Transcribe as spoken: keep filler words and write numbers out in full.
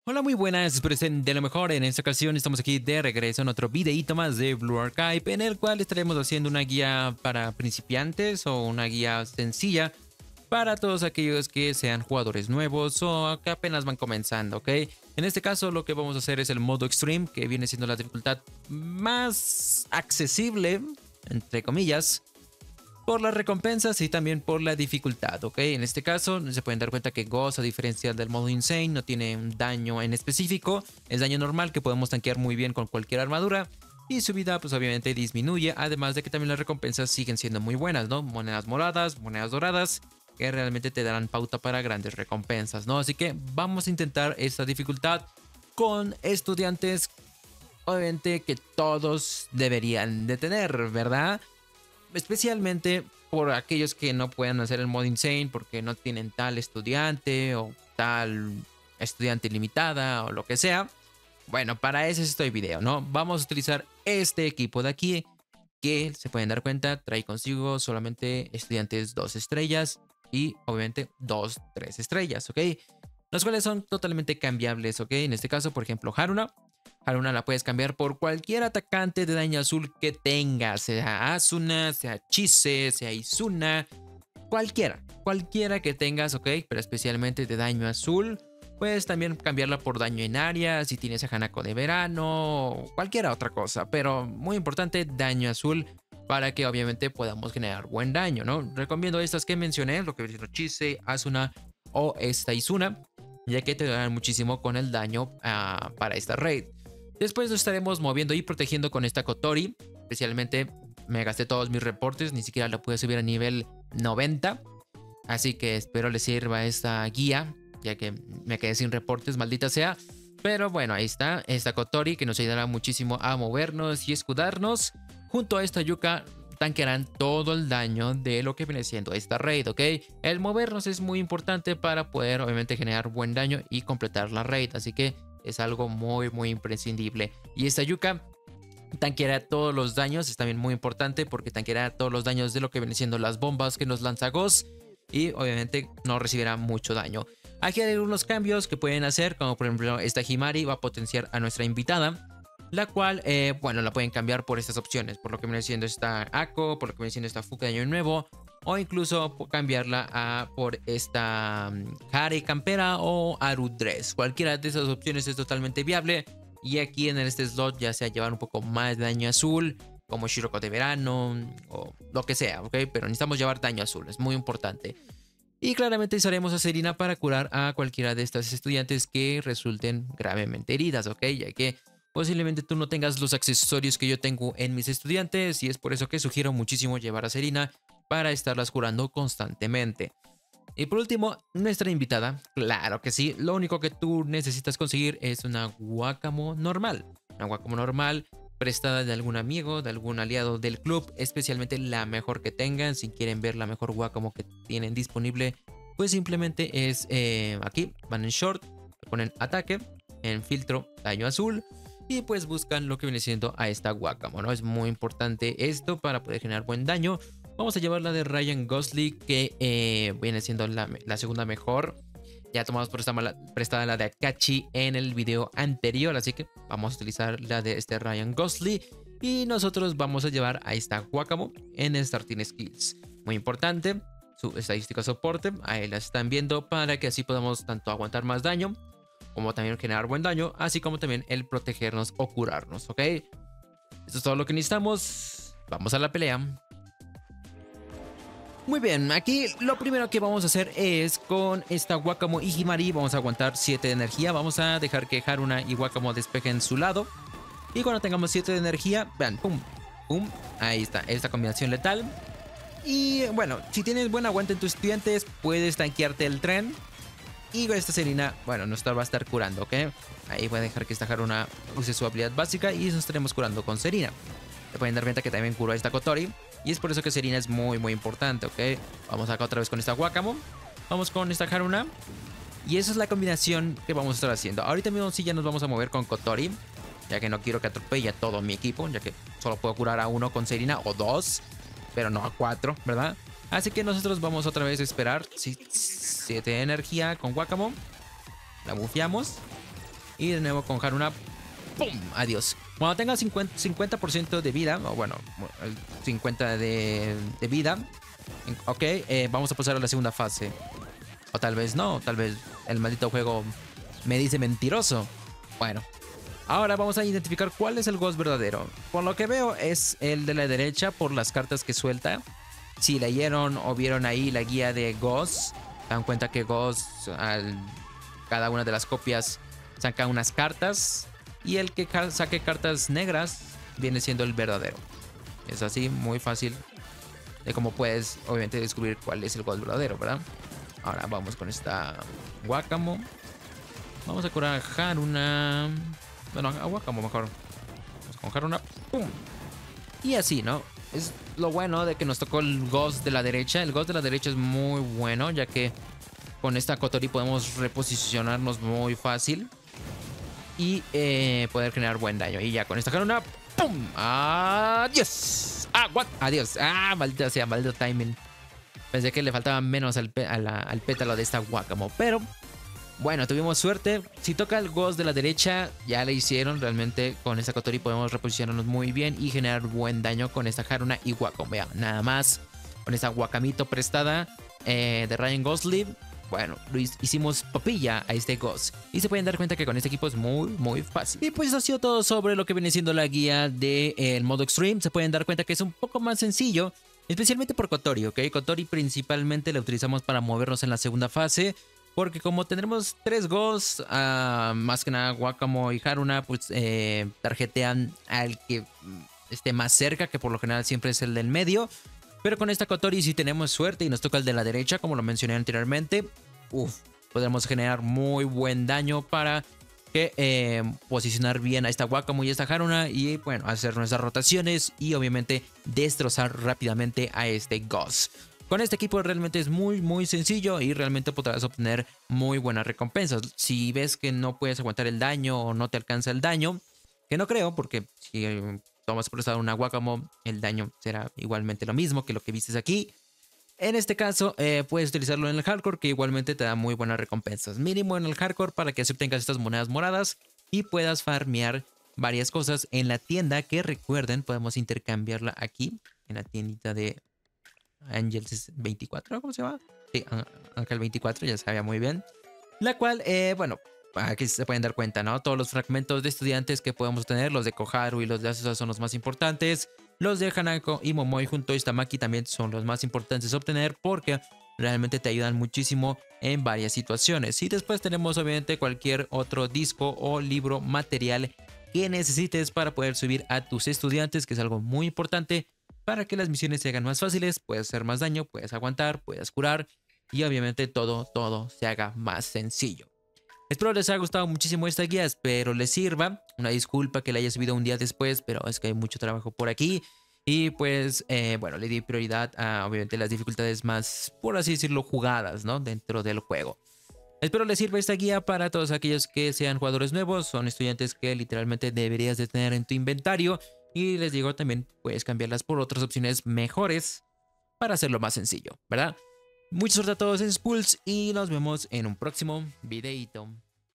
Hola, muy buenas, espero estén de lo mejor. En esta ocasión estamos aquí de regreso en otro videito más de Blue Archive, en el cual estaremos haciendo una guía para principiantes o una guía sencilla para todos aquellos que sean jugadores nuevos o que apenas van comenzando, ¿ok? En este caso lo que vamos a hacer es el modo Extreme, que viene siendo la dificultad más accesible, entre comillas, por las recompensas y también por la dificultad, ¿ok? En este caso se pueden dar cuenta que Ghost, a diferencia del modo Insane, no tiene un daño en específico. Es daño normal que podemos tanquear muy bien con cualquier armadura. Y su vida pues obviamente disminuye, además de que también las recompensas siguen siendo muy buenas, ¿no? Monedas moradas, monedas doradas, que realmente te darán pauta para grandes recompensas, ¿no? Así que vamos a intentar esta dificultad con estudiantes, obviamente que todos deberían de tener, ¿verdad? Especialmente por aquellos que no puedan hacer el modo Insane porque no tienen tal estudiante o tal estudiante limitada o lo que sea. Bueno, para eso es este video, ¿no? Vamos a utilizar este equipo de aquí que se pueden dar cuenta trae consigo solamente estudiantes dos estrellas y obviamente dos, tres estrellas, ¿ok? Los cuales son totalmente cambiables, ¿ok? En este caso, por ejemplo, Haruna. Haruna la puedes cambiar por cualquier atacante de daño azul que tengas, sea Asuna, sea Chise, sea Izuna, cualquiera, cualquiera que tengas, ok, pero especialmente de daño azul. Puedes también cambiarla por daño en área, si tienes a Hanako de verano, o cualquier otra cosa, pero muy importante, daño azul, para que obviamente podamos generar buen daño, ¿no? Recomiendo estas que mencioné, lo que viene siendo Chise, Asuna o esta Izuna, ya que te darán muchísimo con el daño uh, para esta raid. Después lo estaremos moviendo y protegiendo con esta Kotori. Especialmente me gasté todos mis reportes, ni siquiera la pude subir a nivel noventa. Así que espero les sirva esta guía, ya que me quedé sin reportes, maldita sea. Pero bueno, ahí está, esta Kotori que nos ayudará muchísimo a movernos y escudarnos. Junto a esta Yuka tanquearán todo el daño de lo que viene siendo esta raid, ¿ok? El movernos es muy importante para poder obviamente generar buen daño y completar la raid, así que es algo muy muy imprescindible. Y esta Yuka tanqueará todos los daños, es también muy importante porque tanqueará todos los daños de lo que vienen siendo las bombas que nos lanza Ghost y obviamente no recibirá mucho daño. Aquí hay algunos cambios que pueden hacer, como por ejemplo esta Himari va a potenciar a nuestra invitada, la cual, eh, bueno, la pueden cambiar por estas opciones, por lo que viene siendo esta Ako, por lo que viene siendo esta Fuka de Año Nuevo, o incluso cambiarla a por esta um, Hare Campera o Aru Dress. Cualquiera de esas opciones es totalmente viable. Y aquí en este slot ya sea llevar un poco más de daño azul, como Shiroko de verano o lo que sea, ¿ok? Pero necesitamos llevar daño azul, es muy importante. Y claramente usaremos a Serena para curar a cualquiera de estas estudiantes que resulten gravemente heridas, ¿ok? Ya que posiblemente tú no tengas los accesorios que yo tengo en mis estudiantes y es por eso que sugiero muchísimo llevar a Serena para estarlas curando constantemente. Y por último, nuestra invitada, claro que sí, lo único que tú necesitas conseguir es una Guacamo normal. Una Guacamo normal prestada de algún amigo, de algún aliado del club, especialmente la mejor que tengan. Si quieren ver la mejor Guacamo que tienen disponible, pues simplemente es eh, aquí, van en short, ponen ataque, en filtro, daño azul. Y pues buscan lo que viene siendo a esta Guacamo, ¿no? Es muy importante esto para poder generar buen daño. Vamos a llevar la de Ryan Gosling, que eh, viene siendo la, la segunda mejor. Ya tomamos por esta mala, prestada la de Akachi en el video anterior, así que vamos a utilizar la de este Ryan Gosling. Y nosotros vamos a llevar a esta Guacamo en Starting Skills. Muy importante, su estadística soporte, ahí la están viendo para que así podamos tanto aguantar más daño, como también generar buen daño, así como también el protegernos o curarnos, ¿ok? Esto es todo lo que necesitamos. Vamos a la pelea. Muy bien, aquí lo primero que vamos a hacer es con esta Guacamo y Himari vamos a aguantar siete de energía. Vamos a dejar que Haruna y Guacamo despejen su lado. Y cuando tengamos siete de energía, vean, pum, pum, ahí está, esta combinación letal. Y bueno, si tienes buen aguante en tus estudiantes, puedes tanquearte el tren. Y esta Serena, bueno, nos va a estar curando, ¿ok? Ahí voy a dejar que esta Haruna use su habilidad básica y nos estaremos curando con Serena. Se pueden dar cuenta que también curó a esta Kotori. Y es por eso que Serena es muy muy importante, ¿ok? Vamos acá otra vez con esta Guacamo. Vamos con esta Haruna. Y esa es la combinación que vamos a estar haciendo. Ahorita mismo sí ya nos vamos a mover con Kotori, ya que no quiero que atropelle a todo mi equipo, ya que solo puedo curar a uno con Serena o dos, pero no a cuatro, ¿verdad? Así que nosotros vamos otra vez a esperar siete de energía con Guacamo. La bufeamos. Y de nuevo con Haruna. ¡Pum! Adiós. Cuando tenga cincuenta por ciento de vida, o bueno, el cincuenta por ciento de, de vida, ok, eh, vamos a pasar a la segunda fase. O tal vez no, tal vez el maldito juego me dice mentiroso. Bueno, ahora vamos a identificar cuál es el Ghost verdadero. Por lo que veo es el de la derecha por las cartas que suelta. Si leyeron o vieron ahí la guía de Ghost, se dan cuenta que Ghost, al, cada una de las copias saca unas cartas. Y el que saque cartas negras viene siendo el verdadero. Es así, muy fácil de cómo puedes, obviamente, descubrir cuál es el Ghost verdadero, ¿verdad? Ahora vamos con esta Wakamo. Vamos a curar a Haruna. Bueno, a Wakamo mejor. Vamos con Haruna. ¡Pum! Y así, ¿no? Es lo bueno de que nos tocó el Ghost de la derecha. El Ghost de la derecha es muy bueno, ya que con esta Kotori podemos reposicionarnos muy fácil. Y eh, poder generar buen daño. Y ya con esta Haruna. ¡Pum! ¡Adiós! ¡Ah, what! ¡Adiós! ¡Ah, maldito sea! Maldito timing. Pensé que le faltaba menos al, a la, al pétalo de esta Wakamo. Pero, bueno, tuvimos suerte. Si toca el Ghost de la derecha, ya le hicieron. Realmente con esta Kotori podemos reposicionarnos muy bien y generar buen daño con esta Haruna y Wakamo. Vean, nada más. Con esta Wakamito prestada eh, de Ryan Gosling. Bueno, lo hicimos papilla a este Ghost. Y se pueden dar cuenta que con este equipo es muy, muy fácil. Y pues eso ha sido todo sobre lo que viene siendo la guía del de, modo Extreme. Se pueden dar cuenta que es un poco más sencillo. Especialmente por Kotori, ¿ok? Kotori principalmente la utilizamos para movernos en la segunda fase. Porque como tendremos tres Ghosts, uh, más que nada Wakamo y Haruna, pues eh, tarjetean al que esté más cerca, que por lo general siempre es el del medio. Pero con esta Kotori, si tenemos suerte y nos toca el de la derecha, como lo mencioné anteriormente, uf, podremos generar muy buen daño para que eh, posicionar bien a esta Wakamo y a esta Haruna y bueno, hacer nuestras rotaciones y obviamente destrozar rápidamente a este Ghost. Con este equipo realmente es muy muy sencillo y realmente podrás obtener muy buenas recompensas. Si ves que no puedes aguantar el daño o no te alcanza el daño, que no creo porque si tomas prestado una Wakamo, el daño será igualmente lo mismo que lo que vistes aquí. En este caso, eh, puedes utilizarlo en el hardcore, que igualmente te da muy buenas recompensas. Mínimo en el hardcore para que así obtengas estas monedas moradas y puedas farmear varias cosas en la tienda, que recuerden, podemos intercambiarla aquí, en la tiendita de Angels veinticuatro, ¿cómo se llama? Sí, Ángel veinticuatro, ya sabía muy bien. La cual, eh, bueno, aquí se pueden dar cuenta, ¿no? Todos los fragmentos de estudiantes que podemos tener, los de Koharu y los de Azusa son los más importantes. Los de Hanako y Momoi junto a Iztamaki también son los más importantes a obtener porque realmente te ayudan muchísimo en varias situaciones. Y después tenemos obviamente cualquier otro disco o libro material que necesites para poder subir a tus estudiantes, que es algo muy importante para que las misiones se hagan más fáciles, puedes hacer más daño, puedes aguantar, puedes curar y obviamente todo, todo se haga más sencillo. Espero les haya gustado muchísimo esta guía, espero les sirva. Una disculpa que la haya subido un día después, pero es que hay mucho trabajo por aquí. Y pues, eh, bueno, le di prioridad a, obviamente, las dificultades más, por así decirlo, jugadas, ¿no? Dentro del juego. Espero les sirva esta guía para todos aquellos que sean jugadores nuevos. Son estudiantes que literalmente deberías de tener en tu inventario. Y les digo, también puedes cambiarlas por otras opciones mejores para hacerlo más sencillo, ¿verdad? Mucha suerte a todos en Spools y nos vemos en un próximo videito.